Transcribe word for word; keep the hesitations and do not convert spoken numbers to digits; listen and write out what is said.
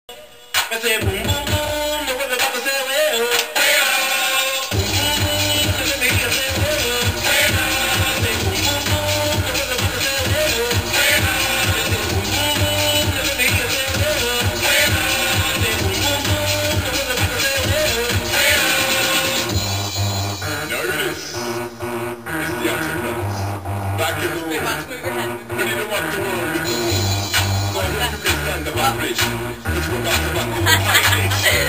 I say boom boom boom, the weather about to say well. Way up. Boom boom boom, let me hear say well. Way up. I say boom boom boom, the weather about to say well. Way up. I say boom boom boom, let me hear say well. Way up. I say boom boom boom, the weather about to say well. Way up. Notice, it's the Arctic Brothers. Back in the room. Ready to rock the world with the moon. Going to be the vibration. Let's go back to back to the high stage.